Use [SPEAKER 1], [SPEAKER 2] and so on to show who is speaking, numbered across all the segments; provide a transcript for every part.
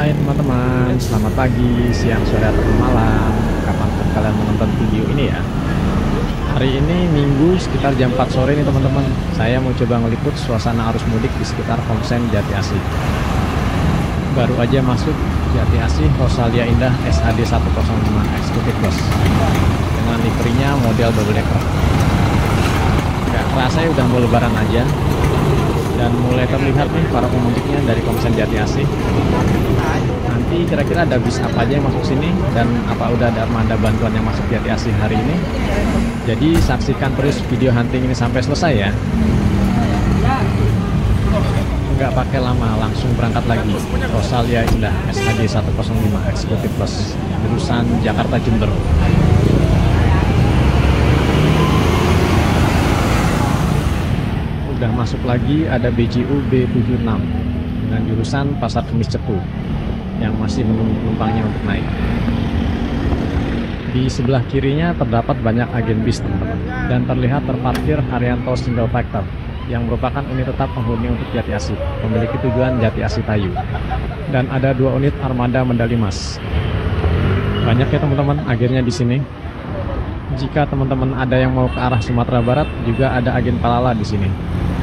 [SPEAKER 1] Hai teman-teman, selamat pagi, siang, sore, atau malam. Kapanpun kalian menonton video ini ya. Hari ini Minggu sekitar jam 4 sore nih teman-teman. Saya mau coba ngeliput suasana arus mudik di sekitar Komsen Jati Asih. Baru aja masuk Jati Asih Rosalia Indah SAD 105 Executive Bus dengan liverynya model double decker. Gak kerasa ya udah mau lebaran aja. Dan mulai terlihat nih para pemudiknya dari Komsen Jati Asih. Nanti kira-kira ada bis apa aja yang masuk sini dan apa udah ada armada bantuan yang masuk Jati Asih hari ini. Jadi saksikan terus video hunting ini sampai selesai ya. Nggak pakai lama, langsung berangkat lagi. Rosalia Indah SAD 105 Executive Bus jurusan Jakarta Jember. Udah masuk lagi ada BJU B76 dengan jurusan Pasar Kemis Cepu yang masih menunggu penumpangnya untuk naik. Di sebelah kirinya terdapat banyak agen bis teman-teman, dan terlihat terparkir Haryanto Single Factor yang merupakan unit tetap penghuni untuk Jati Asih, memiliki tujuan Jati Asih Tayu. Dan ada 2 unit armada medali emas. Banyak ya teman-teman agennya di sini. Jika teman-teman ada yang mau ke arah Sumatera Barat, juga ada agen Palala di sini.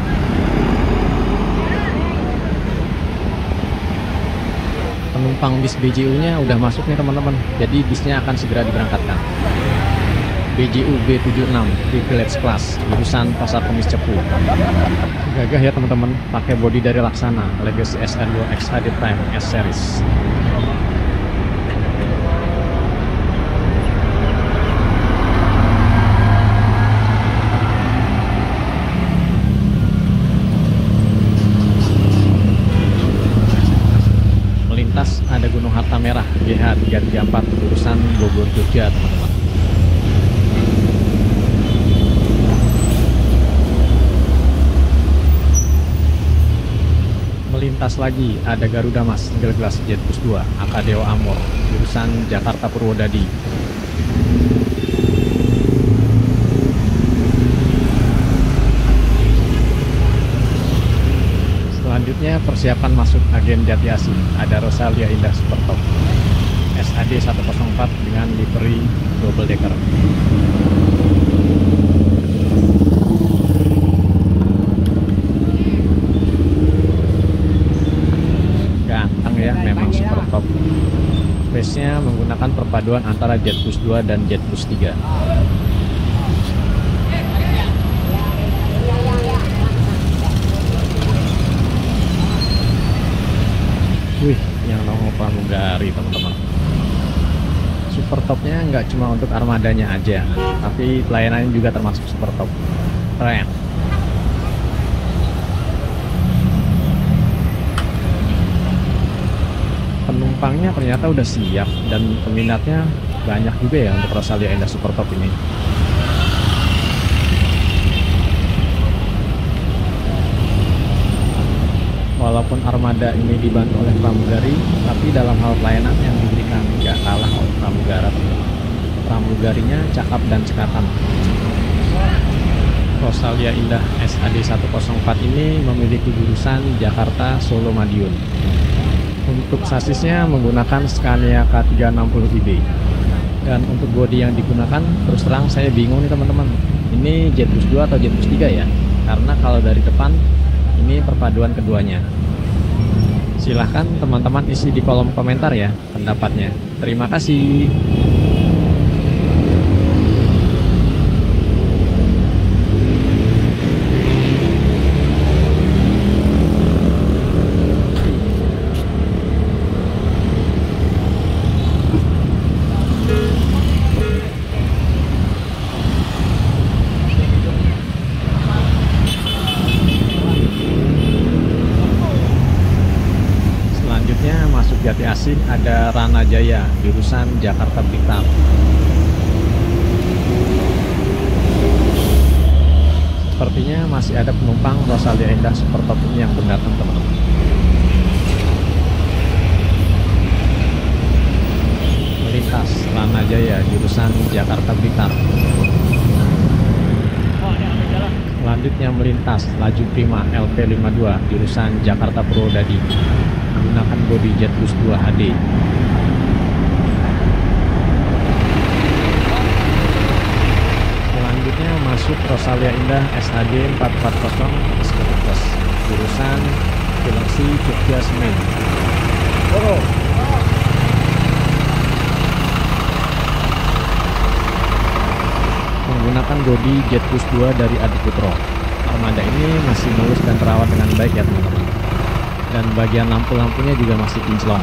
[SPEAKER 1] Penumpang bis BJU-nya udah masuk nih teman-teman, jadi bisnya akan segera diberangkatkan. BJU B76 Privilege Class jurusan Pasar Kemis Cepu. Gagah ya teman-teman, pakai bodi dari Laksana Legacy SR2X HD Prime S Series. Ada Gunung Harta Merah GH334 jurusan Bogor Jogja teman-teman. Melintas lagi ada Garuda Mas Single Glass Jet Bus 2 Akadeo Amor jurusan Jakarta Purwodadi. Selanjutnya persiapan masuk agen Jati Asih. Ada Rosalia Indah Supertop SAD 104 dengan livery double decker. Ganteng ya, memang Supertop. Base-nya menggunakan perpaduan antara Jet Bus 2 dan Jet Bus 3. Wih, yang nongol pramugari teman-teman. Super Topnya nggak cuma untuk armadanya aja, tapi pelayanannya juga termasuk super top. Keren. Penumpangnya ternyata udah siap dan peminatnya banyak juga ya untuk Rosalia Indah Super Top ini. Walaupun armada ini dibantu oleh pramugari, tapi dalam hal pelayanan yang diberikan nggak kalah oleh pramugara. Pramugarinya cakap dan cekatan. Rosalia Indah SAD 104 ini memiliki jurusan Jakarta Solo Madiun. Untuk sasisnya menggunakan Scania K360iB. Dan untuk bodi yang digunakan, terus terang saya bingung nih teman-teman. Ini Jet Bus 2 atau Jet Bus 3 ya? Karena kalau dari depan ini perpaduan keduanya. Silahkan teman-teman isi di kolom komentar ya pendapatnya. Terima kasih. Masuk Jati Asih ada Rana Jaya jurusan Jakarta Blitar. Sepertinya masih ada penumpang Rosalia Indah Supertop ini yang belum datang teman-teman. Melintas Rana Jaya jurusan Jakarta Blitar. Selanjutnya melintas Laju Prima LP52 jurusan Jakarta Purwodadi. menggunakan bodi Jet Plus 2 HD. Selanjutnya masuk Rosalia Indah SHD 440 Executive jurusan Galaxy Jogja Semen. Menggunakan bodi Jet Plus 2 dari Adiputro. Armada ini masih mulus dan terawat dengan baik ya teman-teman. Dan bagian lampu-lampunya juga masih kinclong.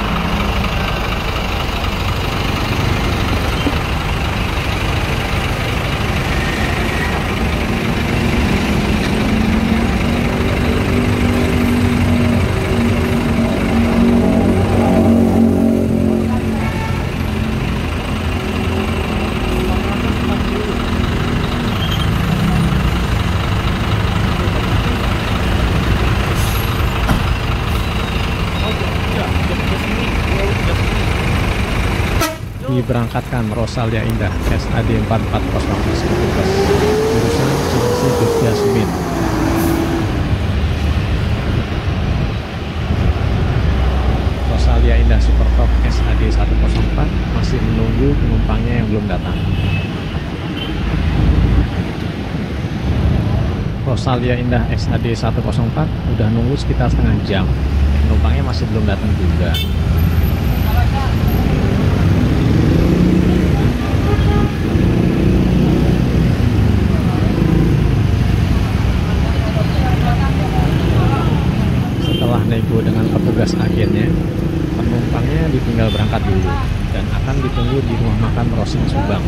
[SPEAKER 1] Diberangkatkan Rosalia Indah SAD 440 Executive jurusan Cilengsi Jogja Semen. Rosalia Indah Supertop SAD 104 masih menunggu penumpangnya yang belum datang. Rosalia Indah SAD 104 udah nunggu sekitar setengah jam, penumpangnya masih belum datang juga. Setelah nego dengan petugas agennya, penumpangnya ditinggal berangkat dulu dan akan ditunggu di rumah makan Rosin Subang.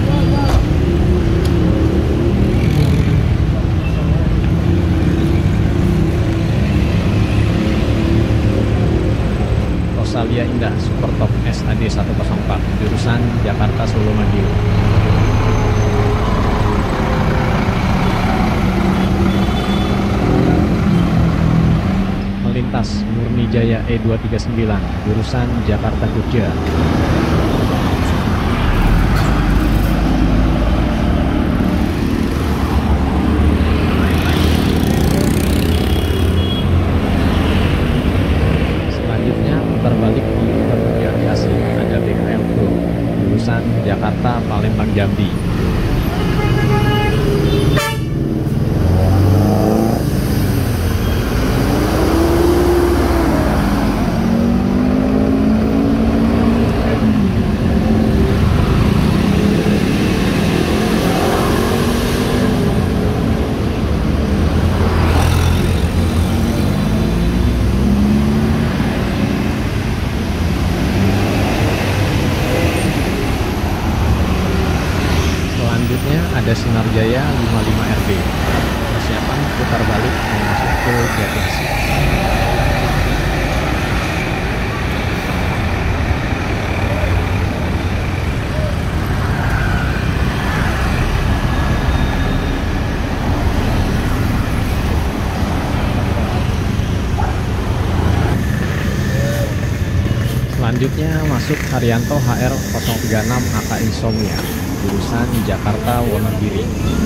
[SPEAKER 1] Rosalia Indah Supertop SAD 104 jurusan Jakarta Solo Madiun. Melintas Murni Jaya E239 jurusan Jakarta Jogja. Selanjutnya putar balik di Aviasi ada BKM Pro jurusan Jakarta Palembang Jambi. Selanjutnya ada Sinar Jaya 55 RB. Persiapan putar balik masuk ke Jati Asih. Selanjutnya masuk Haryanto HR 036 AK Insomnia jurusan Jakarta Wonogiri.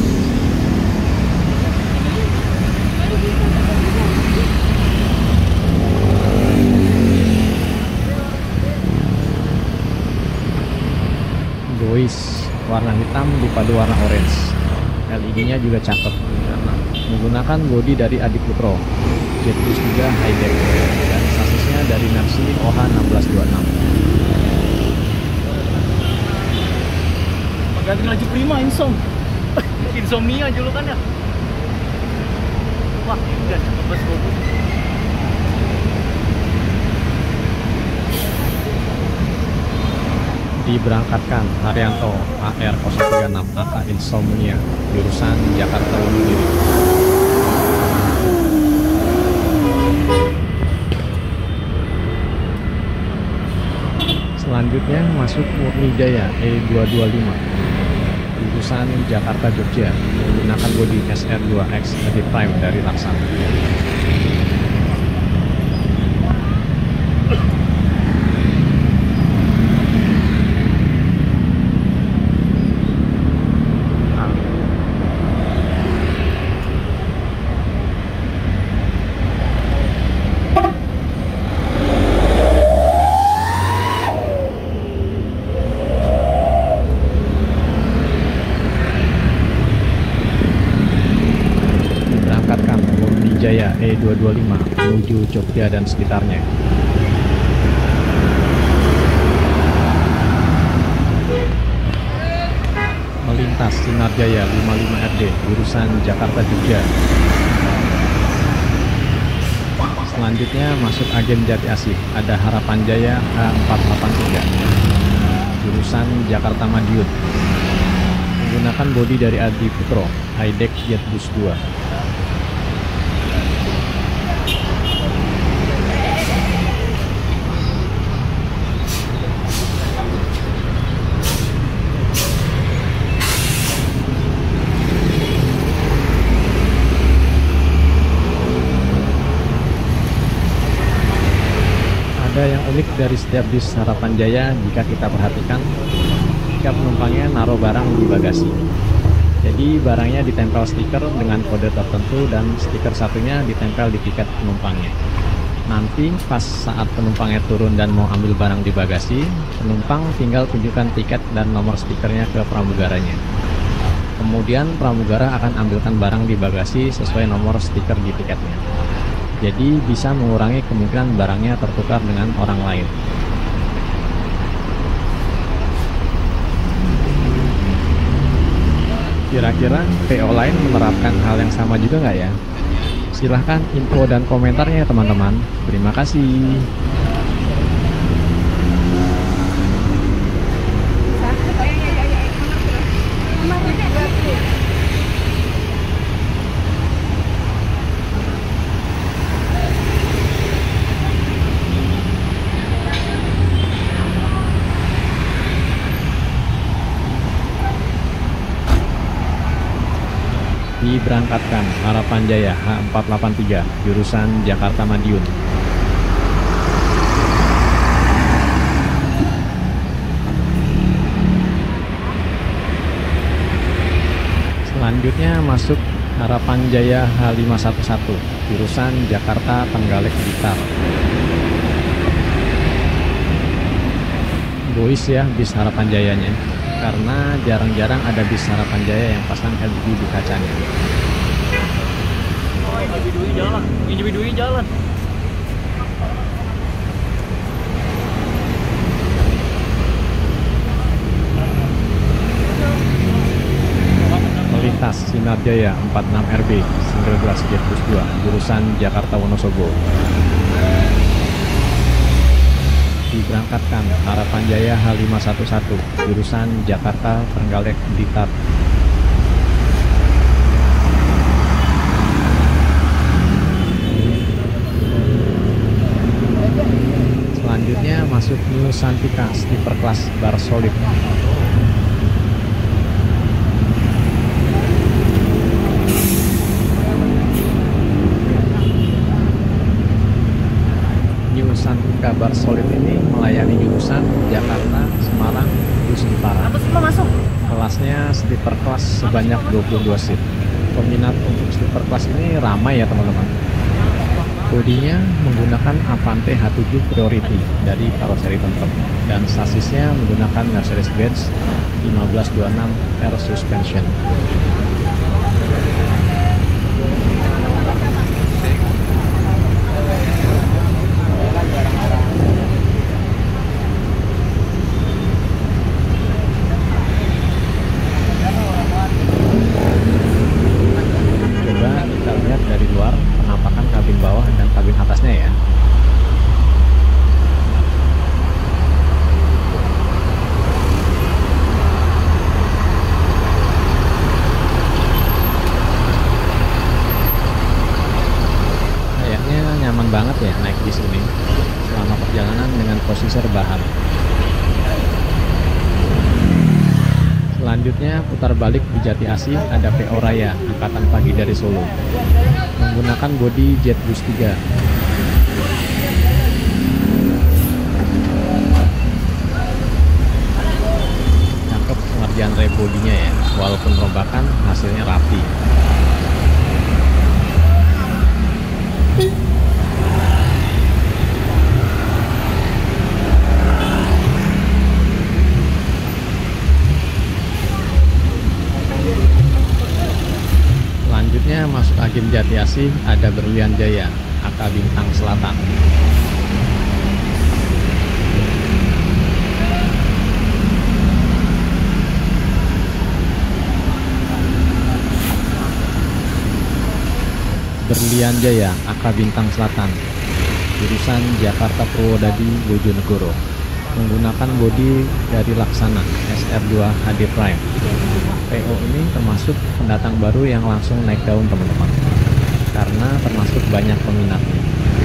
[SPEAKER 1] Bois warna hitam dipadu warna orange. LED-nya juga cakep menggunakan bodi dari Adiputro, Jet Plus 3 High Deck dan sasisnya dari Mercy OH 1626.
[SPEAKER 2] Ganti laju prima insomnia julukannya. Wah, udah cakep banget bro.
[SPEAKER 1] Diberangkatkan Haryanto AR 036 AK Insomnia jurusan Jakarta Wonogiri. Selanjutnya masuk Murni Jaya E225 jurusan Jakarta Jogja menggunakan bodi SR2X Edit Prime dari Laksana. 225 menuju Jogja dan sekitarnya. Melintas Sinar Jaya 55 RD jurusan Jakarta Jogja. Selanjutnya masuk Agen Jati Asih, ada Harapan Jaya H483 jurusan Jakarta Madiun. Menggunakan bodi dari Adi Putro, Hidex Jetbus 2. Ada yang unik dari setiap bis Harapan Jaya jika kita perhatikan, jika penumpangnya naruh barang di bagasi. Jadi barangnya ditempel stiker dengan kode tertentu dan stiker satunya ditempel di tiket penumpangnya. Nanti pas saat penumpangnya turun dan mau ambil barang di bagasi, penumpang tinggal tunjukkan tiket dan nomor stikernya ke pramugaranya. Kemudian pramugara akan ambilkan barang di bagasi sesuai nomor stiker di tiketnya. Jadi bisa mengurangi kemungkinan barangnya tertukar dengan orang lain. Kira-kira PO lain menerapkan hal yang sama juga nggak ya? Silahkan info dan komentarnya teman-teman. Terima kasih. Diberangkatkan Harapan Jaya H483 jurusan Jakarta Madiun. Selanjutnya masuk Harapan Jaya H511 jurusan Jakarta Trenggalek Blitar. Bois ya bis Harapan Jayanya, karena jarang-jarang ada bis Harapan Jaya yang pasang LED di kacanya.
[SPEAKER 2] Oh, individu jalan.
[SPEAKER 1] Melintas Sinar Jaya 46 RB Single Glass Jetbus 2 jurusan Jakarta Wonosobo. Diberangkatkan Harapan Jaya H511 jurusan Jakarta Trenggalek Blitar. Selanjutnya masuk New Santika Sleeper Class Bar Solid. Santika Bar Solid ini melayani jurusan Jakarta, Semarang, Nusantara. Kelasnya sleeper class sebanyak 22 seat. Peminat untuk sleeper class ini ramai ya teman-teman. Bodinya menggunakan Avante H7 Priority dari karoseri Temper dan sasisnya menggunakan Mercedes-Benz 1526 R Suspension. Dari luar penampakan kabin bawah dan kabin atasnya ya. Kayaknya nyaman banget ya naik bis ini selama perjalanan dengan posisi rebahan. Selanjutnya putar balik di Jati Asih ada PO Raya Ikatan Pagi dari Solo menggunakan bodi Jetbus 3. Cakep pengerjaan rem bodinya ya, walaupun rombakan hasilnya rapi. Selanjutnya masuk Agen Jati Asih ada Berlian Jaya, AK Bintang Selatan. Berlian Jaya, AK Bintang Selatan, jurusan Jakarta Purwodadi Bojonegoro, menggunakan bodi dari Laksana SR2 HD Prime. PO ini termasuk pendatang baru yang langsung naik daun teman-teman, karena termasuk banyak peminatnya.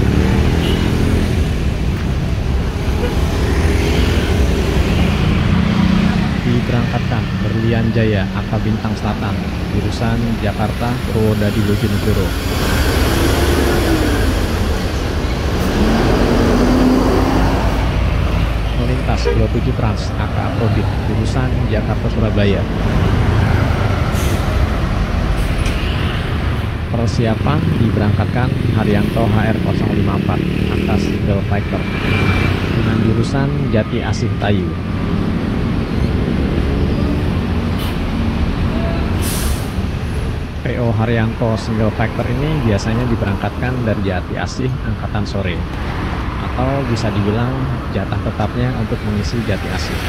[SPEAKER 1] Diberangkatkan Berlian Jaya, AK Bintang Selatan, jurusan Jakarta Purwodadi Bojonegoro. Melintas 27 Trans, AK Afrodit, jurusan Jakarta Surabaya. Persiapan diberangkatkan Haryanto HR054, AK Single Fighter, dengan jurusan Jati Asih Tayu. PO Haryanto Single Factor ini biasanya diberangkatkan dari Jati Asih angkatan sore, atau bisa dibilang jatah tetapnya untuk mengisi Jati Asih.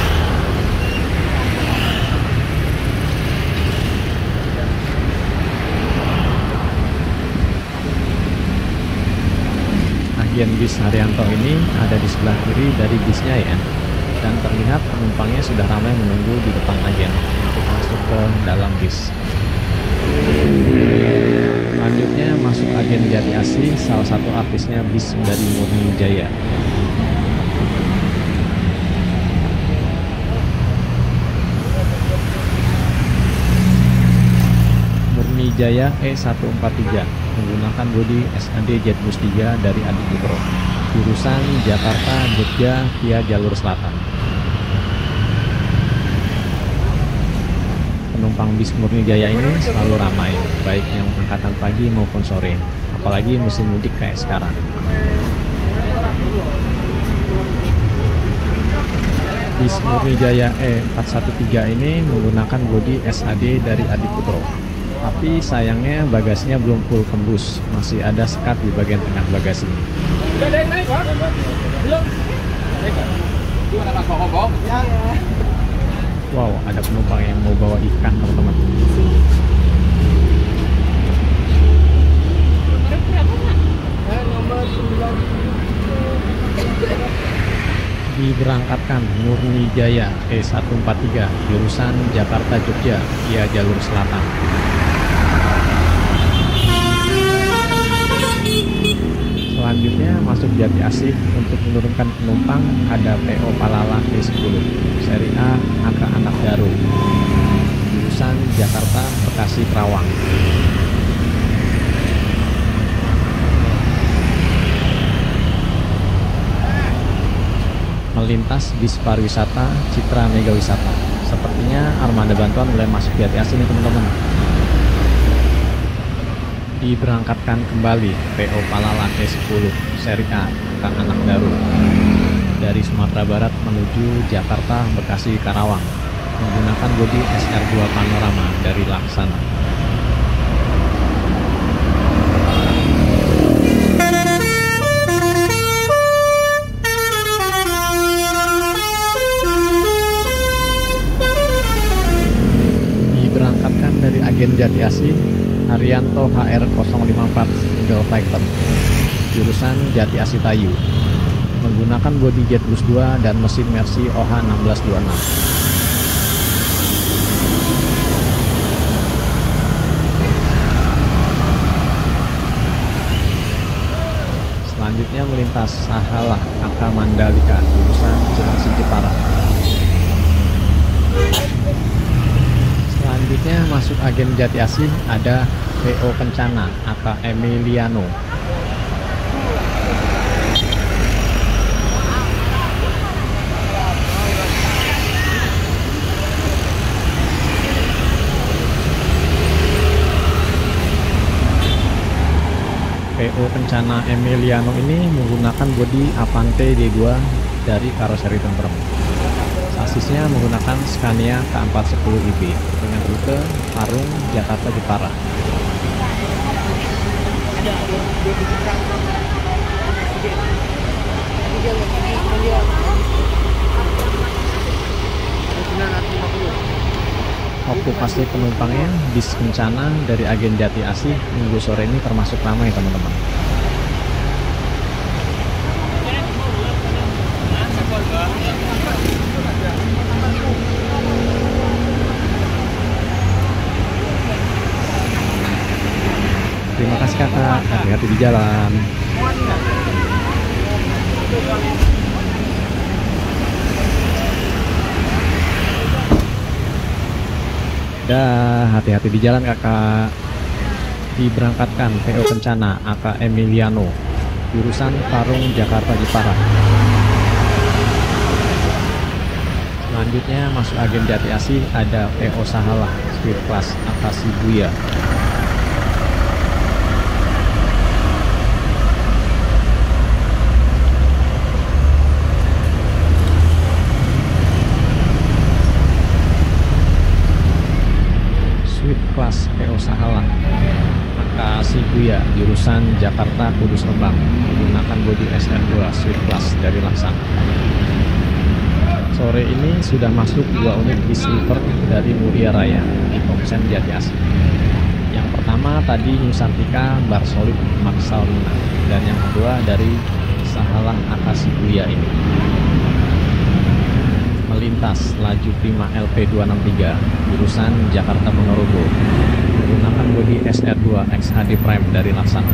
[SPEAKER 1] Agen bis Haryanto ini ada di sebelah kiri dari bisnya ya, dan terlihat penumpangnya sudah ramai menunggu di depan agen untuk masuk ke dalam bis. Selanjutnya masuk agen Jati Asih, salah satu artisnya bis dari Murni Jaya. Murni Jaya E143 menggunakan bodi SAD Jetbus 3 dari Adi Putro, jurusan Jakarta Jogja via jalur selatan. Penumpang bis Murni Jaya ini selalu ramai, baik yang angkatan pagi maupun sore, apalagi musim mudik kayak sekarang. Bis Murni Jaya E413 ini menggunakan bodi SAD dari Adi Putro, tapi sayangnya bagasinya belum full kembus, masih ada sekat di bagian tengah bagasi. Wow, ada penumpang yang mau bawa ikan teman-teman. Diberangkatkan Murni Jaya E143 jurusan Jakarta Jogja via jalur selatan. Selanjutnya masuk Jati Asih. Untuk menurunkan penumpang ada PO Palala E10 seri A, AK Anak Daru, jurusan Jakarta Bekasi Kerawang. Melintas bis pariwisata Citra Mega Wisata. Sepertinya armada bantuan mulai masuk Jati Asih nih teman-teman. Diberangkatkan kembali PO Palala E10 seri A, AK Anak Daru, dari Sumatera Barat menuju Jakarta Bekasi Karawang, menggunakan bodi SR2 Panorama dari Laksana. Diberangkatkan dari agen Jati Asih Haryanto HR054 Single Fighter, jurusan Jati Asih Tayu, menggunakan bodi Jetbus 2 dan mesin Mercy OH1626. Selanjutnya melintas Sahalah AK Mandalika, jurusan Cilengsi Jepara. Selanjutnya masuk agen Jati Asih ada PO Kencana AK Emiliano. PO Kencana Emiliano ini menggunakan bodi Avante D2 dari karoseri Tentrem. Sasisnya menggunakan Scania K410 IB dengan rute Parung, Jakarta Jepara.
[SPEAKER 2] Ada dia berbicara presiden. Tapi dia lagi dia ada 950.
[SPEAKER 1] Okupasi penumpangnya bis kencana dari agen Jati Asih minggu sore ini termasuk ramai teman-teman. Terima kasih kakak, hati-hati di jalan. Dah, hati-hati di jalan kakak. Diberangkatkan PO Kencana AK Emiliano, jurusan Parung Jakarta Jepara. Selanjutnya masuk agen Jati Asih ada PO Sahalah Sweet Class AK Shibuya. Kelas PO Sahalah AK Shibuya jurusan Jakarta Kudus Rembang menggunakan bodi SR2 Sweet Class dari Laksana. Sore ini sudah masuk 2 unit bis sleeper dari Muria Raya di Komsen Jati Asih. Yang pertama tadi Nusantika Barsolid Maksalina dan yang kedua dari Sahalah AK Shibuya ini. Melintas laju Prima LP263 jurusan Jakarta Ponorogo menggunakan bodi SR2 XHD Prime dari Laksana.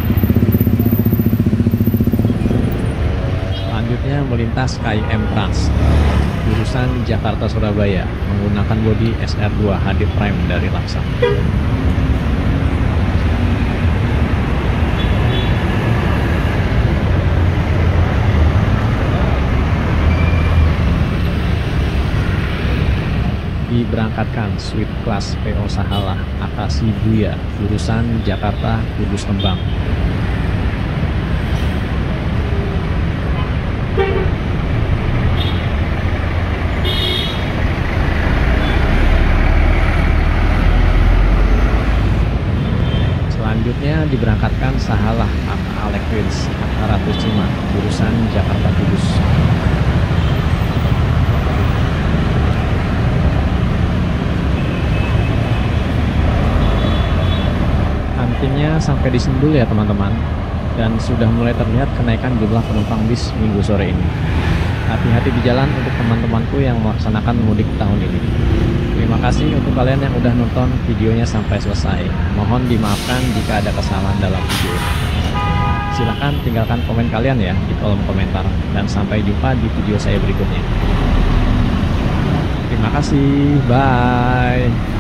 [SPEAKER 1] Selanjutnya melintas KIM Trans jurusan Jakarta Surabaya menggunakan bodi SR2 HD Prime dari Laksana. Diberangkatkan Sweet Class PO Sahalah AK Shibuya jurusan Jakarta Kudus Rembang. Selanjutnya diberangkatkan Sahalah AK Alek Wins AK Ratu Cima jurusan Jakarta Kudus. Nantinya sampai di Sentul ya teman-teman, dan sudah mulai terlihat kenaikan jumlah penumpang bis minggu sore ini. Hati-hati di jalan untuk teman-temanku yang melaksanakan mudik tahun ini. Terima kasih untuk kalian yang udah nonton videonya sampai selesai. Mohon dimaafkan jika ada kesalahan dalam video ini. Silahkan tinggalkan komen kalian ya di kolom komentar, dan sampai jumpa di video saya berikutnya. Terima kasih, bye.